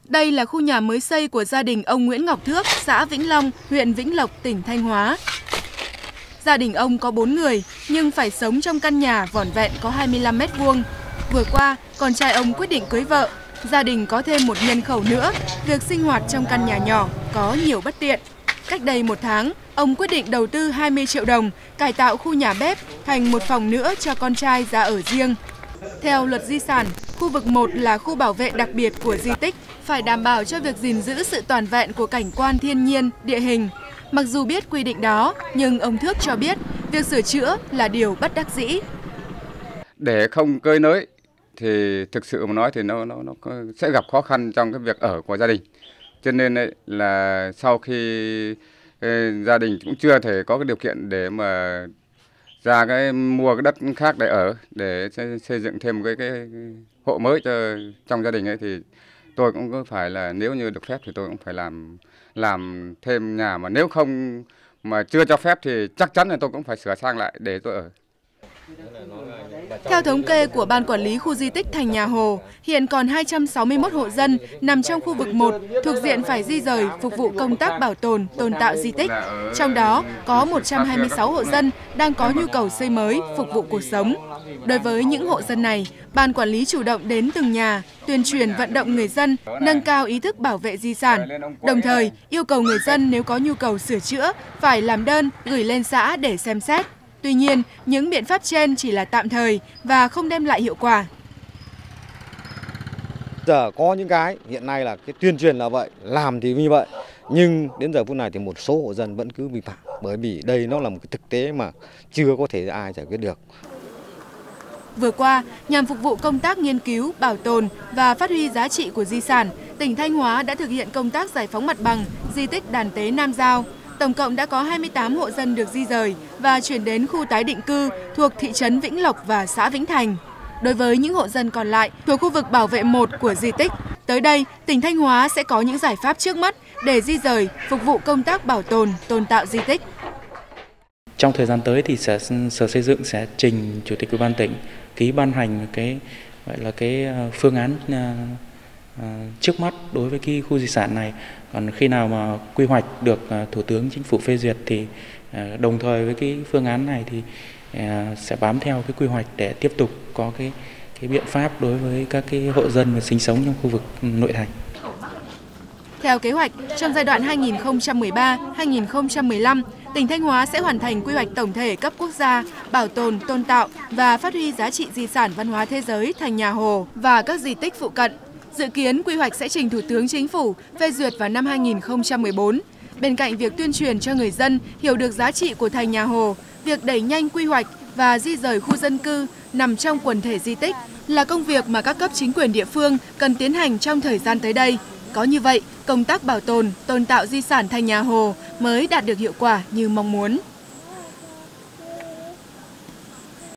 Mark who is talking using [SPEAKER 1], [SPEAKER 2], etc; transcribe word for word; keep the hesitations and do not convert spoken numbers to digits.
[SPEAKER 1] Đây là khu nhà mới xây của gia đình ông Nguyễn Ngọc Thước, xã Vĩnh Long, huyện Vĩnh Lộc, tỉnh Thanh Hóa. Gia đình ông có bốn người, nhưng phải sống trong căn nhà vỏn vẹn có hai mươi lăm mét vuông. Vừa qua, con trai ông quyết định cưới vợ. Gia đình có thêm một nhân khẩu nữa, việc sinh hoạt trong căn nhà nhỏ có nhiều bất tiện. Cách đây một tháng, ông quyết định đầu tư hai mươi triệu đồng, cải tạo khu nhà bếp thành một phòng nữa cho con trai ra ở riêng. Theo luật di sản, khu vực một là khu bảo vệ đặc biệt của di tích, phải đảm bảo cho việc gìn giữ sự toàn vẹn của cảnh quan thiên nhiên, địa hình. Mặc dù biết quy định đó, nhưng ông Thước cho biết việc sửa chữa là điều bất đắc dĩ.
[SPEAKER 2] Để không cơi nới thì thực sự mà nói thì nó, nó, nó sẽ gặp khó khăn trong cái việc ở của gia đình. Cho nên ấy, là sau khi ê, gia đình cũng chưa thể có cái điều kiện để mà ra cái mua cái đất khác để ở, để xây dựng thêm cái, cái hộ mới cho trong gia đình ấy, thì tôi cũng có phải là nếu như được phép thì tôi cũng phải làm làm thêm nhà, mà nếu không mà chưa cho phép thì chắc chắn là tôi cũng phải sửa sang lại để tôi ở.
[SPEAKER 1] Theo thống kê của Ban Quản lý Khu di tích Thành Nhà Hồ, hiện còn hai trăm sáu mươi mốt hộ dân nằm trong khu vực một thuộc diện phải di rời phục vụ công tác bảo tồn, tôn tạo di tích. Trong đó có một trăm hai mươi sáu hộ dân đang có nhu cầu xây mới phục vụ cuộc sống. Đối với những hộ dân này, Ban Quản lý chủ động đến từng nhà, tuyên truyền vận động người dân nâng cao ý thức bảo vệ di sản, đồng thời yêu cầu người dân nếu có nhu cầu sửa chữa phải làm đơn gửi lên xã để xem xét. Tuy nhiên, những biện pháp trên chỉ là tạm thời và không đem lại hiệu quả.
[SPEAKER 3] Giờ có những cái hiện nay là cái tuyên truyền là vậy, làm thì như vậy, nhưng đến giờ phút này thì một số hộ dân vẫn cứ vi phạm, bởi vì đây nó là một cái thực tế mà chưa có thể ai giải quyết được.
[SPEAKER 1] Vừa qua, nhằm phục vụ công tác nghiên cứu, bảo tồn và phát huy giá trị của di sản, tỉnh Thanh Hóa đã thực hiện công tác giải phóng mặt bằng di tích Đàn Tế Nam Giao. Tổng cộng đã có hai mươi tám hộ dân được di rời và chuyển đến khu tái định cư thuộc thị trấn Vĩnh Lộc và xã Vĩnh Thành. Đối với những hộ dân còn lại thuộc khu vực bảo vệ một của di tích, tới đây tỉnh Thanh Hóa sẽ có những giải pháp trước mắt để di rời phục vụ công tác bảo tồn, tôn tạo di tích.
[SPEAKER 4] Trong thời gian tới thì sẽ, Sở Xây dựng sẽ trình Chủ tịch Ủy ban tỉnh ký ban hành cái gọi là cái phương án uh, trước mắt đối với cái khu di sản này. Còn khi nào mà quy hoạch được Thủ tướng Chính phủ phê duyệt thì đồng thời với cái phương án này thì sẽ bám theo cái quy hoạch để tiếp tục có cái cái biện pháp đối với các cái hộ dân mà sinh sống trong khu vực nội thành.
[SPEAKER 1] Theo kế hoạch, trong giai đoạn hai nghìn không trăm mười ba đến hai nghìn không trăm mười lăm, tỉnh Thanh Hóa sẽ hoàn thành quy hoạch tổng thể cấp quốc gia, bảo tồn, tôn tạo và phát huy giá trị di sản văn hóa thế giới Thành Nhà Hồ và các di tích phụ cận. Dự kiến quy hoạch sẽ trình Thủ tướng Chính phủ phê duyệt vào năm hai nghìn không trăm mười bốn. Bên cạnh việc tuyên truyền cho người dân hiểu được giá trị của Thành Nhà Hồ, việc đẩy nhanh quy hoạch và di rời khu dân cư nằm trong quần thể di tích là công việc mà các cấp chính quyền địa phương cần tiến hành trong thời gian tới đây. Có như vậy, công tác bảo tồn, tôn tạo di sản Thành Nhà Hồ mới đạt được hiệu quả như mong muốn.